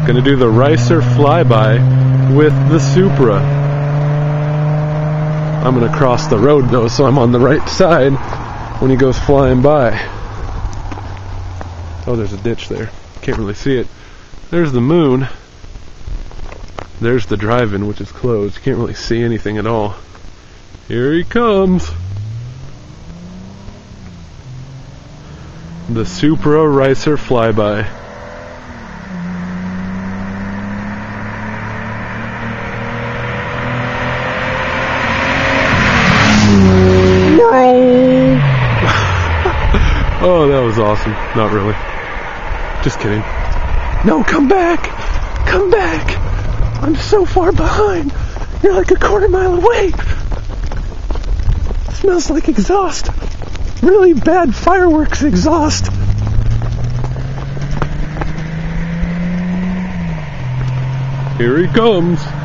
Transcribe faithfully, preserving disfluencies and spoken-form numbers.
Gonna do the Ricer flyby with the Supra. I'm gonna cross the road though, so I'm on the right side when he goes flying by. Oh, there's a ditch there. Can't really see it. There's the moon. There's the drive-in, which is closed. Can't really see anything at all. Here he comes. The Supra Ricer flyby. Oh, that was awesome. Not really. Just kidding. No, come back! Come back! I'm so far behind! You're like a quarter mile away! It smells like exhaust. Really bad fireworks exhaust. Here he comes.